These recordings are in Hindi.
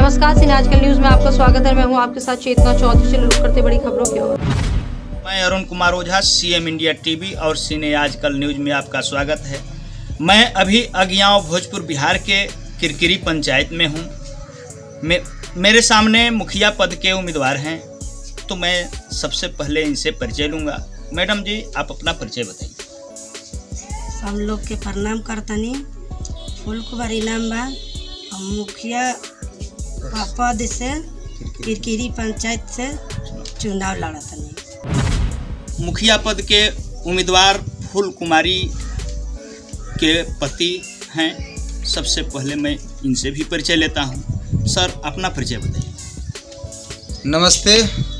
नमस्कार, सीने आजकल न्यूज में आपका स्वागत है। मैं हूं आपके साथ चेतना चौधरी। चलो रुक करते बड़ी खबरों की ओर। मैं Arun Kumar Ojha, CM India TV और सीने आजकल न्यूज में आपका स्वागत है। मैं अभी अगियाँव भोजपुर बिहार के किरकिरी पंचायत में हूं। मेरे सामने मुखिया पद के उम्मीदवार हैं, तो मैं सबसे पहले इनसे परिचय लूँगा। मैडम जी, आप अपना परिचय बताइए। हम लोग के प्रणाम करतनी। फूल कुमारी नाम बा। हम मुखिया पद से किरकिरी पंचायत से चुनाव लड़तनी। मुखिया पद के उम्मीदवार फूल कुमारी के पति हैं। सबसे पहले मैं इनसे भी परिचय लेता हूं। सर, अपना परिचय बताइए। नमस्ते।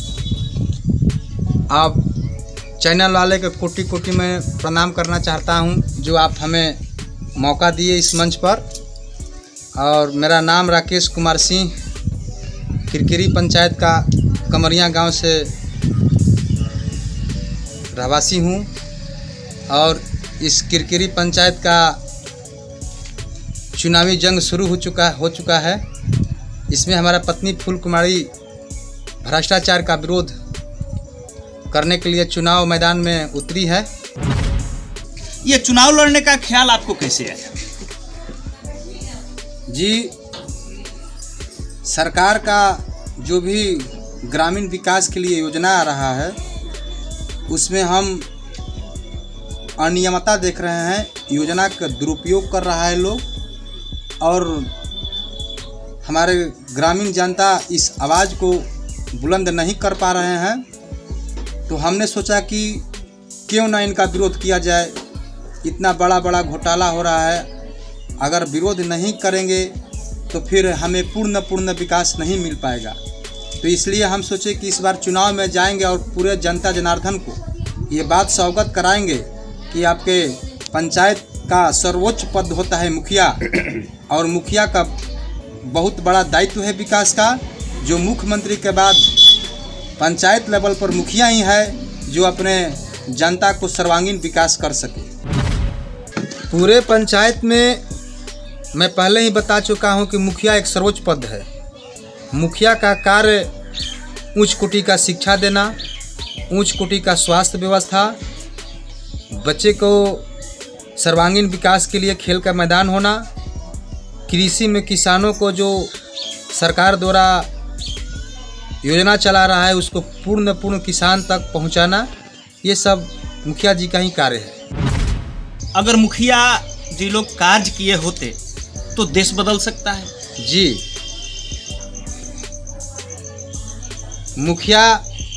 आप चैनल वाले के कोटि कोटि में प्रणाम करना चाहता हूं, जो आप हमें मौका दिए इस मंच पर। और मेरा नाम राकेश कुमार सिंह, किरकिरी पंचायत का कमरिया गांव से रहवासी हूं। और इस किरकिरी पंचायत का चुनावी जंग शुरू हो चुका है। इसमें हमारा पत्नी फूल कुमारी भ्रष्टाचार का विरोध करने के लिए चुनाव मैदान में उतरी है। ये चुनाव लड़ने का ख्याल आपको कैसे आया? जी, सरकार का जो भी ग्रामीण विकास के लिए योजना आ रहा है, उसमें हम अनियमितता देख रहे हैं। योजना का दुरुपयोग कर रहा है लोग, और हमारे ग्रामीण जनता इस आवाज़ को बुलंद नहीं कर पा रहे हैं। तो हमने सोचा कि क्यों ना इनका विरोध किया जाए। इतना बड़ा बड़ा घोटाला हो रहा है, अगर विरोध नहीं करेंगे तो फिर हमें पूर्ण विकास नहीं मिल पाएगा। तो इसलिए हम सोचे कि इस बार चुनाव में जाएंगे और पूरे जनता जनार्दन को ये बात से अवगत कराएंगे कि आपके पंचायत का सर्वोच्च पद होता है मुखिया, और मुखिया का बहुत बड़ा दायित्व है विकास का। जो मुख्यमंत्री के बाद पंचायत लेवल पर मुखिया ही है जो अपने जनता को सर्वांगीण विकास कर सके। पूरे पंचायत में मैं पहले ही बता चुका हूं कि मुखिया एक सर्वोच्च पद है। मुखिया का कार्य उच्च कोटि का शिक्षा देना, उच्च कोटि का स्वास्थ्य व्यवस्था, बच्चे को सर्वांगीण विकास के लिए खेल का मैदान होना, कृषि में किसानों को जो सरकार द्वारा योजना चला रहा है उसको पूर्ण किसान तक पहुंचाना, ये सब मुखिया जी का ही कार्य है। अगर मुखिया जी लोग कार्य किए होते तो देश बदल सकता है। जी, मुखिया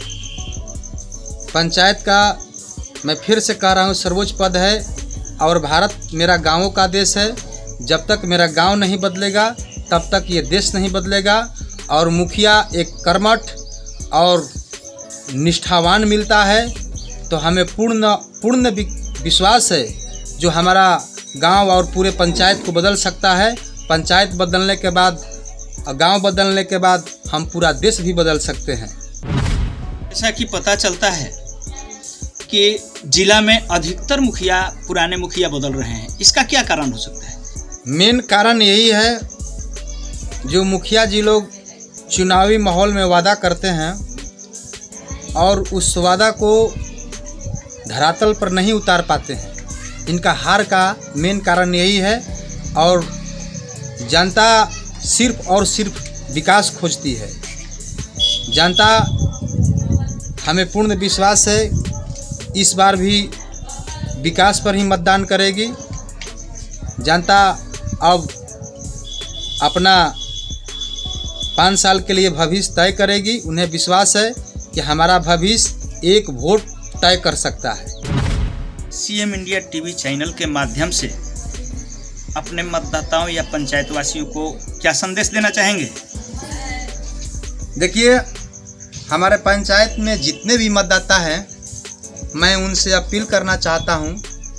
पंचायत का मैं फिर से कह रहा हूँ सर्वोच्च पद है, और भारत मेरा गांवों का देश है। जब तक मेरा गांव नहीं बदलेगा तब तक ये देश नहीं बदलेगा। और मुखिया एक कर्मठ और निष्ठावान मिलता है, तो हमें पूर्ण विश्वास है जो हमारा गांव और पूरे पंचायत को बदल सकता है। पंचायत बदलने के बाद, गांव बदलने के बाद हम पूरा देश भी बदल सकते हैं। जैसा कि पता चलता है कि जिला में अधिकतर मुखिया पुराने मुखिया बदल रहे हैं, इसका क्या कारण हो सकता है? मेन कारण यही है, जो मुखिया जी लोग चुनावी माहौल में वादा करते हैं और उस वादा को धरातल पर नहीं उतार पाते हैं। इनका हार का मेन कारण यही है। और जनता सिर्फ और सिर्फ विकास खोजती है। जनता, हमें पूर्ण विश्वास है इस बार भी विकास पर ही मतदान करेगी। जनता अब अपना 5 साल के लिए भविष्य तय करेगी। उन्हें विश्वास है कि हमारा भविष्य एक वोट तय कर सकता है। सीएम इंडिया टीवी चैनल के माध्यम से अपने मतदाताओं या पंचायत वासियों को क्या संदेश देना चाहेंगे? देखिए, हमारे पंचायत में जितने भी मतदाता हैं, मैं उनसे अपील करना चाहता हूं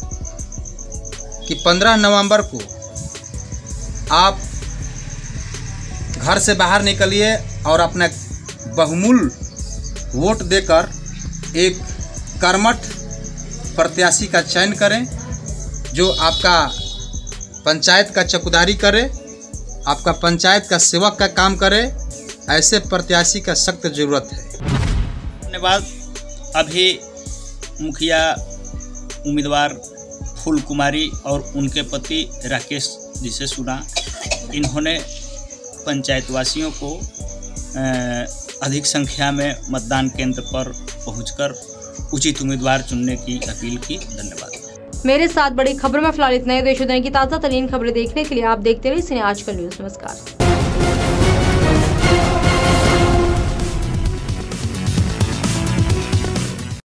कि 15 नवंबर को आप घर से बाहर निकलिए और अपना बहुमूल्य वोट देकर एक कर्मठ प्रत्याशी का चयन करें, जो आपका पंचायत का चौकीदारी करे आपका पंचायत का सेवक का काम करे, ऐसे प्रत्याशी का सख्त जरूरत है। धन्यवाद। अभी मुखिया उम्मीदवार फूल कुमारी और उनके पति राकेश जी से सुना। इन्होंने पंचायतवासियों को अधिक संख्या में मतदान केंद्र पर पहुंचकर उचित उम्मीदवार चुनने की अपील की। धन्यवाद। मेरे साथ बड़ी खबरों में फिलहाल इतना ही। देश दुनिया की ताज़ा तरीन खबरें देखने के लिए आप देखते रहिए सिने आजकल न्यूज़। नमस्कार।